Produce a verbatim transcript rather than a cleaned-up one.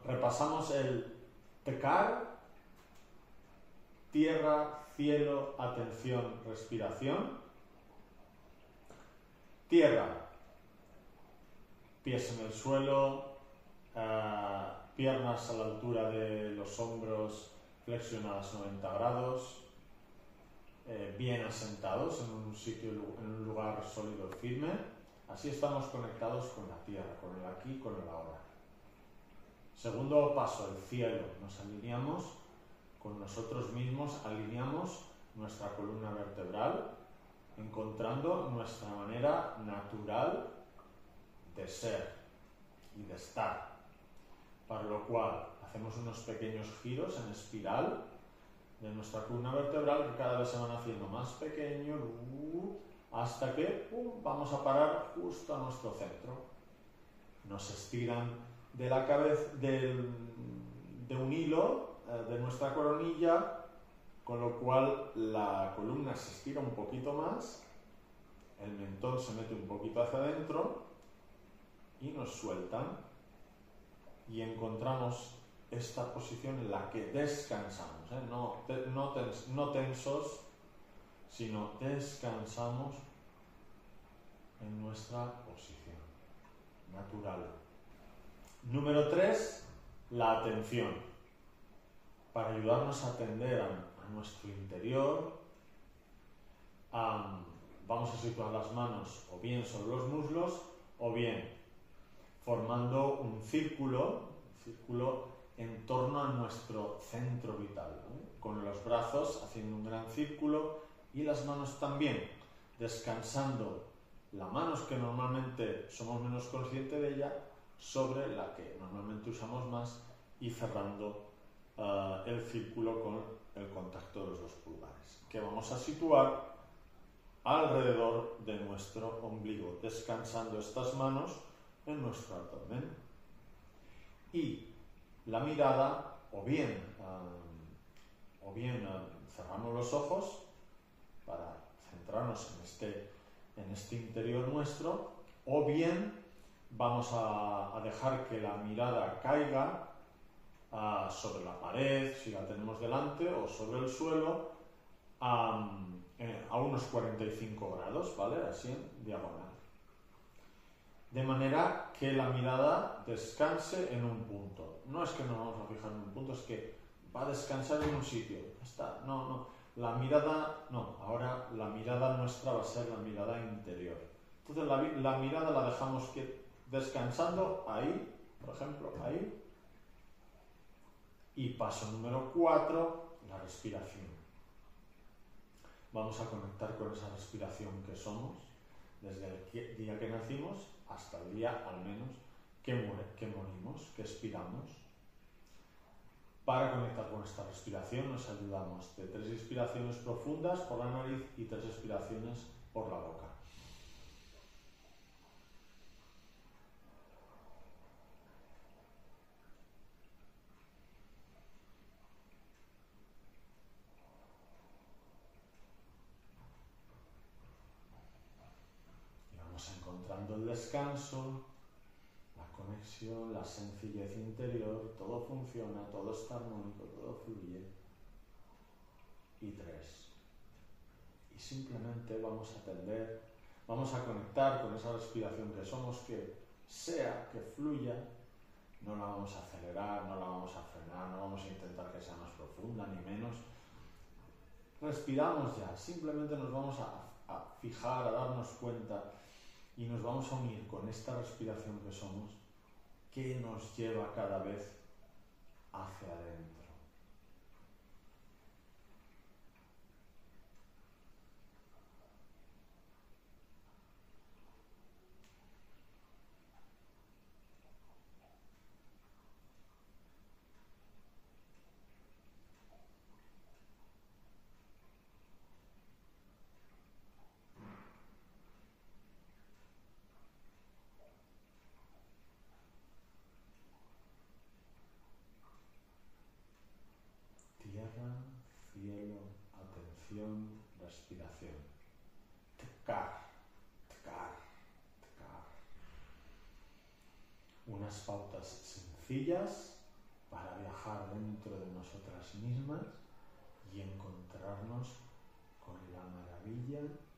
repasamos el tecar, tierra, cielo, atención, respiración. Tierra, pies en el suelo, uh, piernas a la altura de los hombros flexionadas noventa grados, eh, bien asentados en un sitio, en un lugar sólido y firme. Así estamos conectados con la tierra, con el aquí, con el ahora. Segundo paso, el cielo. Nos alineamos con nosotros mismos, alineamos nuestra columna vertebral, encontrando nuestra manera natural de ser y de estar. Para lo cual hacemos unos pequeños giros en espiral de nuestra columna vertebral que cada vez se van haciendo más pequeños uh, hasta que uh, vamos a parar justo a nuestro centro. Nos estiran de la cabeza del, de un hilo eh, de nuestra coronilla, con lo cual la columna se estira un poquito más, el mentón se mete un poquito hacia adentro y nos sueltan y encontramos esta posición en la que descansamos, ¿eh? no, te, no, tens, no tensos, sino descansamos en nuestra posición natural. Número tres, la atención. Para ayudarnos a atender a, a nuestro interior, um, vamos a situar las manos o bien sobre los muslos o bien formando un círculo, un círculo en torno a nuestro centro vital, ¿no? Con los brazos haciendo un gran círculo y las manos también, descansando las manos que normalmente somos menos conscientes de ella sobre la que normalmente usamos más y cerrando uh, el círculo con el contacto de los dos pulgares, que vamos a situar alrededor de nuestro ombligo, descansando estas manos en nuestro abdomen. Y la mirada, o bien, um, o bien um, cerramos los ojos para centrarnos en este, en este interior nuestro, o bien vamos a, a dejar que la mirada caiga uh, sobre la pared, si la tenemos delante, o sobre el suelo, um, eh, a unos cuarenta y cinco grados, ¿vale? Así en diagonal. De manera que la mirada descanse en un punto. No es que nos vamos a fijar en un punto, es que va a descansar en un sitio. Ya está. No, no. La mirada, no. Ahora la mirada nuestra va a ser la mirada interior. Entonces la, la mirada la dejamos que, descansando ahí, por ejemplo, ahí. Y paso número cuatro, la respiración. Vamos a conectar con esa respiración que somos desde el día que nacimos hasta el día, al menos, que, muere, que morimos, que expiramos. Para conectar con esta respiración nos ayudamos de tres inspiraciones profundas por la nariz y tres expiraciones por la boca. Y vamos encontrando el descanso, la conexión, la sencillez interior, todo funciona, todo está armónico, todo fluye. Y tres. Y simplemente vamos a atender, vamos a conectar con esa respiración que somos, que sea, que fluya, no la vamos a acelerar, no la vamos a frenar, no vamos a intentar que sea más profunda ni menos. Respiramos ya, simplemente nos vamos a, a fijar, a darnos cuenta y nos vamos a unir con esta respiración que somos, que nos lleva cada vez hacia adentro. Tierra, cielo, atención, respiración. Tecar, tecar, tecar. Unas pautas sencillas trabajar dentro de nosotras mismas y encontrarnos con la maravilla